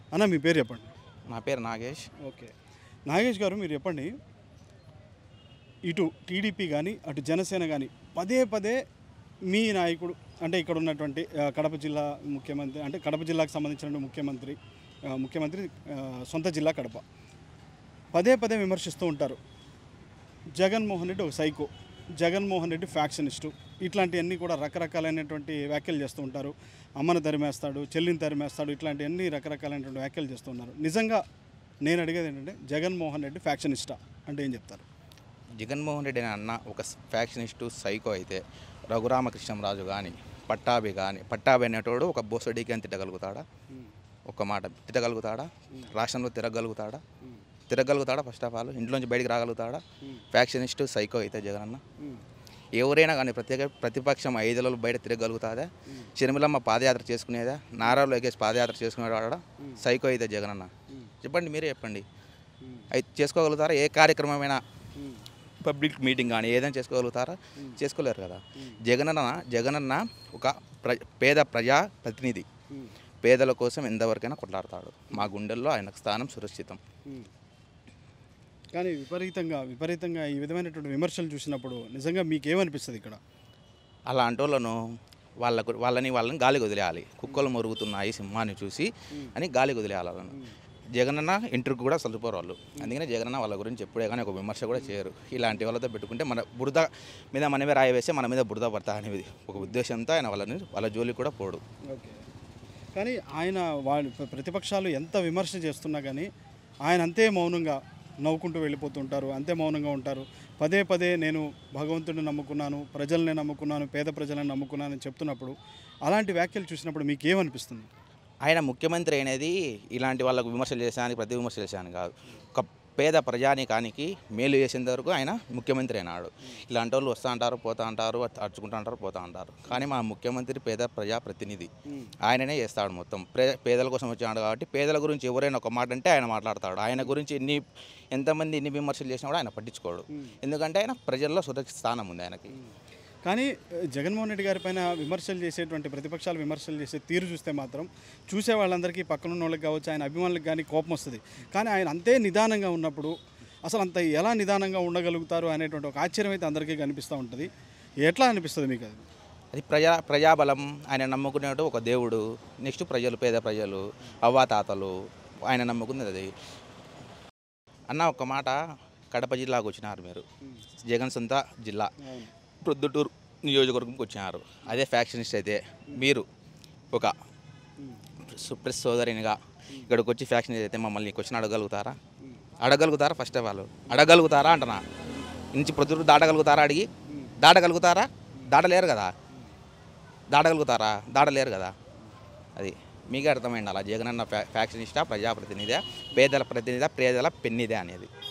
అన్న మీ పేరు చెప్పండి. నా పేరు నాగేష్. ఓకే, నాగేష్ గారు మీరు చెప్పండి. ఇటు టీడీపీ కానీ అటు జనసేన కానీ పదే పదే మీ నాయకుడు అంటే ఇక్కడ ఉన్నటువంటి కడప జిల్లా ముఖ్యమంత్రి అంటే కడప జిల్లాకు సంబంధించిన ముఖ్యమంత్రి సొంత జిల్లా కడప పదే పదే విమర్శిస్తూ ఉంటారు. జగన్మోహన్ రెడ్డి ఒక సైకో, జగన్మోహన్ రెడ్డి ఫ్యాక్షనిస్టు, ఇట్లాంటివన్నీ కూడా రకరకాలైనటువంటి వ్యాఖ్యలు చేస్తూ ఉంటారు. అమ్మను తరిమేస్తాడు, చెల్లిని తరిమేస్తాడు, ఇట్లాంటివన్నీ రకరకాలైనటువంటి వ్యాఖ్యలు చేస్తూ ఉన్నారు. నిజంగా నేను అడిగేది ఏంటంటే జగన్మోహన్ రెడ్డి ఫ్యాక్షనిస్టా అంటే ఏం చెప్తారు? జగన్మోహన్ రెడ్డి అన్న ఒక ఫ్యాక్షనిస్టు సైకో అయితే రఘురామకృష్ణరాజు కానీ పట్టాభి అనేటోడు ఒక బోసడికి అని తిట్టగలుగుతాడా? ఒక మాట తిట్టగలుగుతాడా? రాష్ట్రంలో తిరగలుగుతాడా? ఫస్ట్ ఆఫ్ ఆల్ ఇంట్లోంచి బయటికి రాగలుగుతాడా? ఫ్యాక్షనిస్టు సైకో అయితే జగన్ అన్న ఎవరైనా కానీ ప్రతిపక్షం 5 రోజులు బయట తిరగలుగుతాదా? షర్మిలమ్మ పాదయాత్ర చేసుకునేదా? నారా లోకేష్ పాదయాత్ర చేసుకునేవాడా? సైకో అయితే జగన్ అన్న చెప్పండి, మీరే చెప్పండి. అయితే చేసుకోగలుగుతారా? ఏ కార్యక్రమమైనా పబ్లిక్ మీటింగ్ కానీ ఏదైనా చేసుకోగలుగుతారా? చేసుకోలేరు కదా. జగనన్న ఒక పేద ప్రజా ప్రతినిధి. పేదల కోసం ఎంతవరకైనా కొట్లాడతాడు. మా గుండెల్లో ఆయనకు స్థానం సురక్షితం. కానీ విపరీతంగా ఈ విధమైనటువంటి విమర్శలు చూసినప్పుడు నిజంగా మీకేమనిపిస్తుంది? ఇక్కడ అలాంటి వాళ్ళని గాలికి వదిలేయాలి. కుక్కలు మొరుగుతున్నాయి సింహాన్ని చూసి అని గాలికి వదిలేయాలి వాళ్ళను. జగనన్న ఇంటర్కి కూడా చదువుకోరు వాళ్ళు. అందుకనే జగనన్న వాళ్ళ గురించి ఎప్పుడే కానీ ఒక విమర్శ కూడా చేయరు. ఇలాంటి వాళ్ళతో పెట్టుకుంటే మన బురద మీద మనమే రాయి వేస్తే మన మీద బురద పడతా అనేది ఒక ఉద్దేశంతో ఆయన వాళ్ళ జోలికి కూడా పోడు. ఓకే, కానీ ఆయన ప్రతిపక్షాలు ఎంత విమర్శ చేస్తున్నా కానీ ఆయన అంతే మౌనంగా నవ్వుకుంటూ వెళ్ళిపోతుంటారు, అంతే మౌనంగా ఉంటారు. పదే పదే నేను భగవంతుడిని నమ్ముకున్నాను, ప్రజల్ని నమ్ముకున్నాను, పేద ప్రజలను నమ్ముకున్నాను అని చెప్తున్నప్పుడు అలాంటి వ్యాఖ్యలు చూసినప్పుడు మీకు ఏమనిపిస్తుంది? ఆయన ముఖ్యమంత్రి అనేది ఇలాంటి వాళ్ళకు విమర్శలు చేసానికి ప్రతి విమర్శలు చేశాను కాదు, ఒక పేద ప్రజానికానికి మేలు చేసేంత వరకు ఆయన ముఖ్యమంత్రి అయినాడు. ఇలాంటి వాళ్ళు వస్తూ అంటారు, పోతూ అంటారు, అర్చుకుంటూ అంటారు, పోతూ అంటారు. కానీ మా ముఖ్యమంత్రి పేద ప్రజా ప్రతినిధి, ఆయననే చేస్తాడు మొత్తం. పేదల కోసం వచ్చాడు కాబట్టి పేదల గురించి ఎవరైనా ఒక మాట అంటే ఆయన మాట్లాడతాడు. ఆయన గురించి ఎంతమంది ఎన్ని విమర్శలు చేసినా కూడా ఆయన పట్టించుకోడు. ఎందుకంటే ఆయన ప్రజల్లో సురక్షిత స్థానం ఉంది ఆయనకి. కానీ జగన్మోహన్ రెడ్డి గారి పైన విమర్శలు చేసేటువంటి ప్రతిపక్షాలు విమర్శలు చేసే తీరు చూస్తే మాత్రం చూసే వాళ్ళందరికీ పక్కనున్న వాళ్ళకి కావచ్చు, ఆయన అభిమానులకు కానీ కోపం వస్తుంది. కానీ ఆయన అంతే నిదానంగా ఉన్నప్పుడు అసలు అంత ఎలా నిదానంగా ఉండగలుగుతారు అనేటువంటి ఒక ఆశ్చర్యం అయితే అందరికీ కనిపిస్తూ ఉంటుంది. ఎట్లా అనిపిస్తుంది మీకు? అది ప్రజాబలం. ఆయన నమ్ముకునేటు ఒక దేవుడు, నెక్స్ట్ ప్రజలు, పేద ప్రజలు, అవ్వాతాతలు ఆయన నమ్ముకునేది అది. అన్న ఒక మాట, కడప జిల్లాకు వచ్చినారు మీరు, జగన్ సొంత జిల్లా, ప్రొద్దుటూరు నియోజకవర్గంకి వచ్చినారు. అదే ఫ్యాక్షనిస్ట్ అయితే మీరు ఒక ప్రెస్ సోదరినిగా ఇక్కడికి వచ్చి ఫ్యాక్షనిస్ట్ అయితే మమ్మల్ని క్వశ్చన్ అడగలుగుతారా? ఫస్ట్ ఆఫ్ ఆల్ అడగలుగుతారా అంటున్నా. నుంచి ప్రొద్దుటూరు దాటగలుగుతారా? దాటలేరు కదా. దాటలేరు కదా. అది మీకే అర్థమైంది. అలా జగనన్న ఫ్యాక్షనిస్టా, ప్రజాప్రతినిధా, పేదల ప్రతినిధా, పేదల పెన్నిదే అనేది.